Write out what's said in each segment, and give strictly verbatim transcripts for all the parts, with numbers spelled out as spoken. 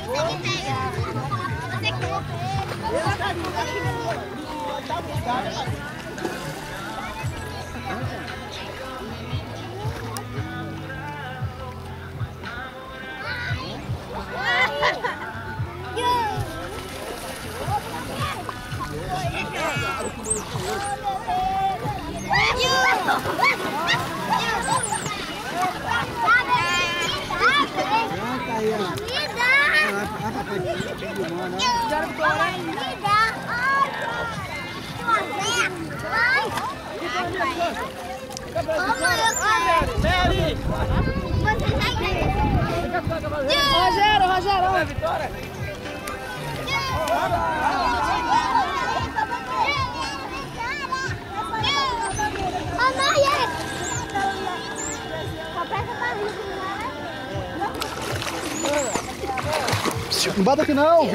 Rogério, Rogério. Vitória. Não bata aqui não!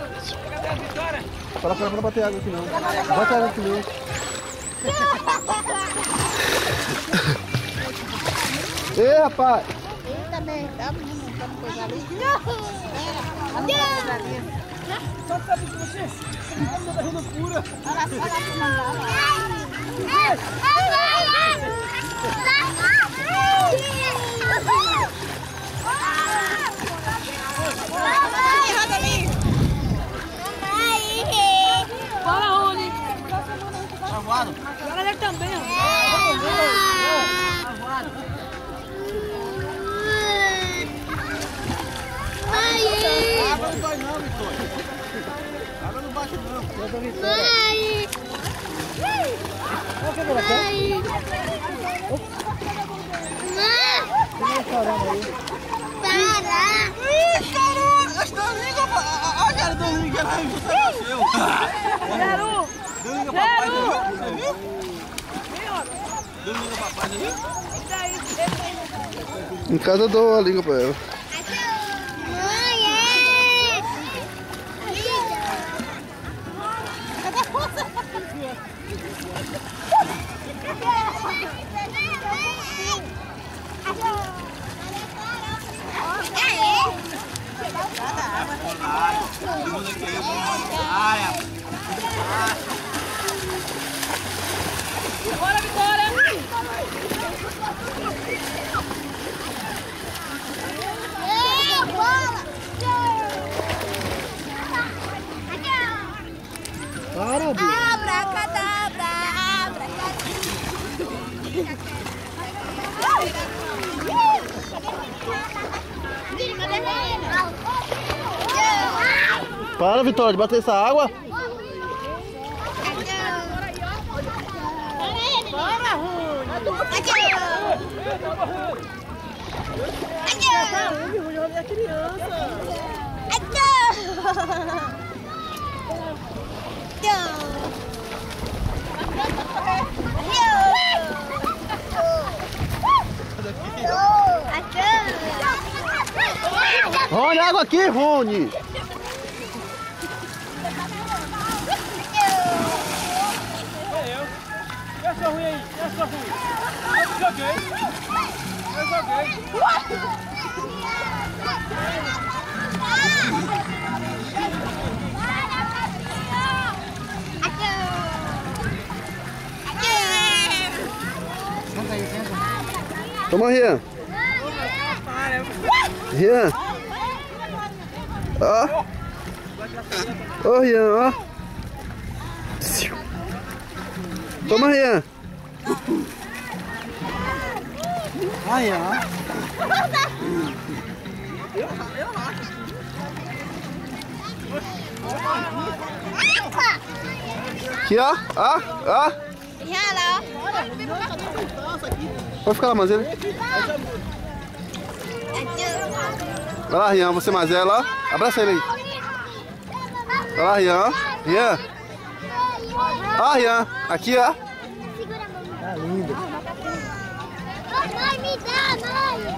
Fala pra ela não bater água aqui não. Não bate água aqui não. Ei, rapaz! Ele também, tá montando coisa ali. Só sabe que você não tá rindo pura. Olha, fala, Rony. Travado. Agora ele também, ó. Água não dói não, Vitória. Água não bate não. Mãe! Mãe! Para! Ih, chorou! Acho que deu liga pra... Olha, cara, deu liga lá e você nasceu. Zero! Deu liga pra papai, você viu? Deu liga pra papai, você viu? Em casa eu dou a liga pra ela. Bora, Vitória! Para, bicho! Abracadabra, Para, Vitória, de bater essa água! Bora, Rony! É criança! Rony, água aqui, Rony! Eu sou ruim aí, eu sou ruim. Eu joguei. Eu joguei. Toma, Rian! Rian! Ó! Ô, Rian, ó! Toma, Rian! Ah, Rian! Aqui, ó! Ó! Ó! Pode ficar lá, Mazela. Vai lá, Rian, você, Mazela, ó. Abraça ele aí. Vai lá, Rian, ó. Rian. Ó, Rian. Aqui, ó. Tá lindo. Mãe, me dá, mãe!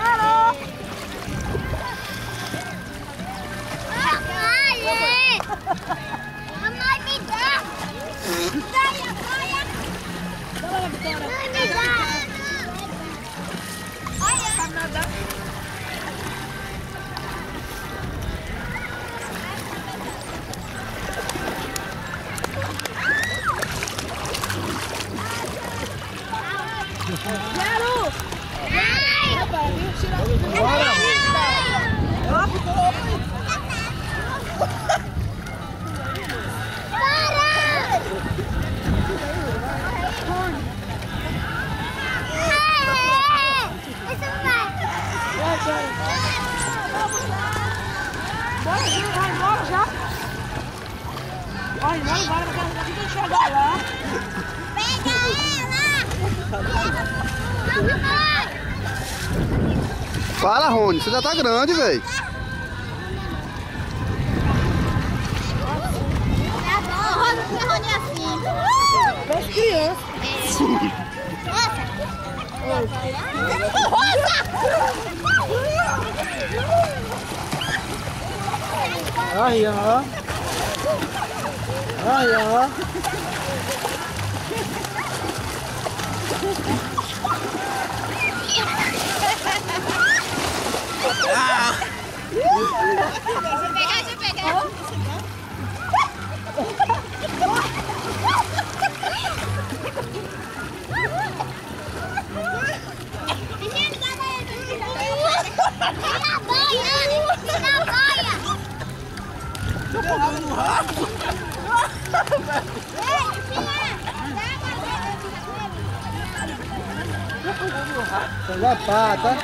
Mamãe! Mamãe, me dá! Saia, saia! Mãe, me dá! Olha! Bora, vai embora já. Vai embora, embora, porque a gente chegar lá. Pega ela! Para, Rony, você já tá grande, velho. Rony é assim. Duas crianças. Aí, ó. Aí, ó. Deixa eu pegar, deixa eu pegar. Na boia! Na boia! No rabo! Pega a pata.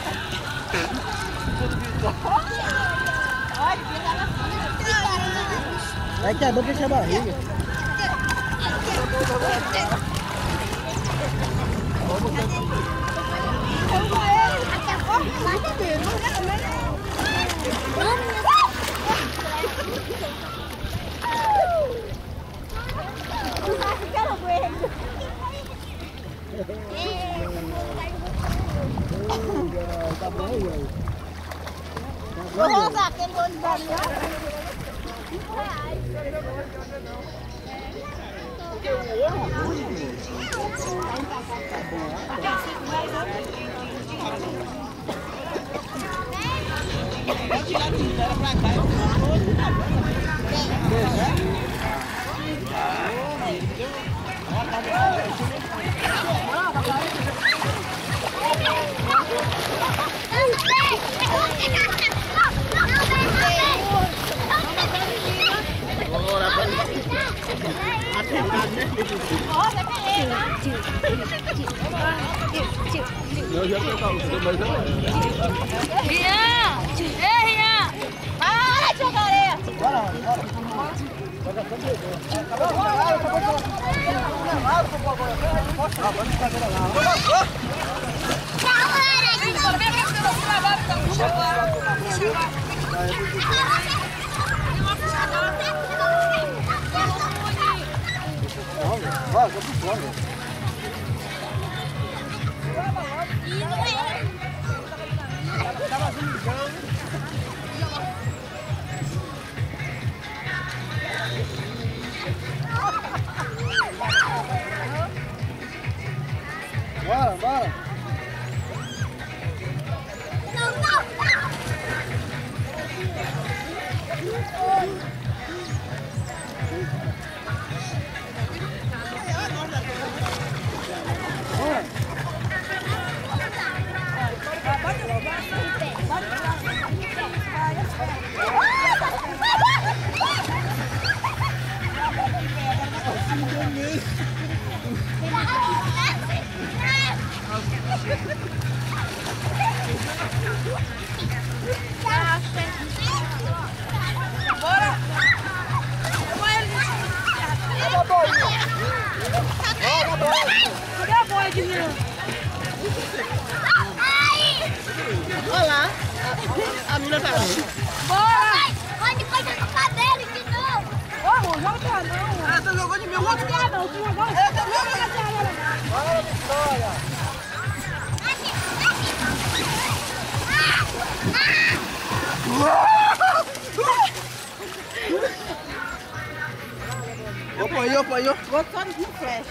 É que é bom fechar a barriga. Tá bom aí. Vou rodar aquele olho de barriga. Eu já tentava, mas não. Rian! Ei, Rian! Para de jogar areia! Bora, bora. Joga tanto de boa. Vai, vai pro fora. Bora, bora. Não, não, não! Cadê a boia de Rian? Olha lá. A menina tá aqui. Bora! Vai depois do cabelo de novo! Ô, amor, joga pra não. Ah, tu jogou de mim. Eu vou jogar não. Tu jogou? Eu também. Bora, Vitória. Opa aí, opa aí, ó. Vou só no flash.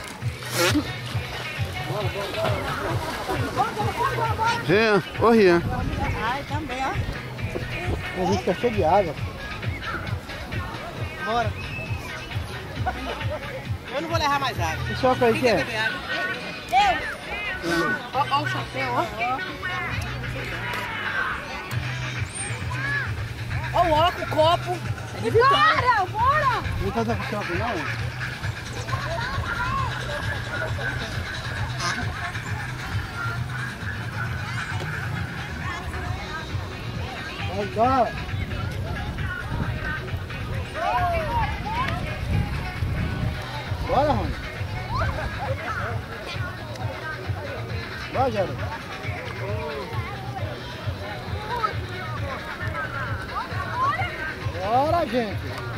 Rian, ô Rian. Ai, também, ó. A gente tá cheio de água. Bora. Eu não vou levar mais água. Que choque aí que é? Eu! Ó, ó o chapéu, ó. Ó o óculos, o copo. É de Vitória. Bora! Não tá dando choque, não? Agora! Rogério. Bora, gente.